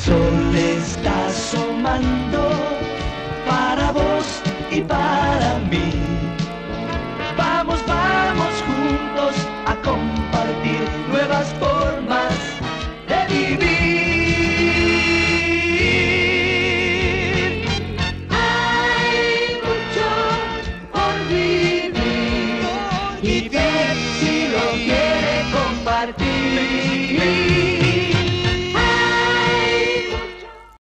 sol está asomando para vos y para mí. Vamos, vamos juntos a compartir nuevas formas de vivir. Hay mucho por vivir y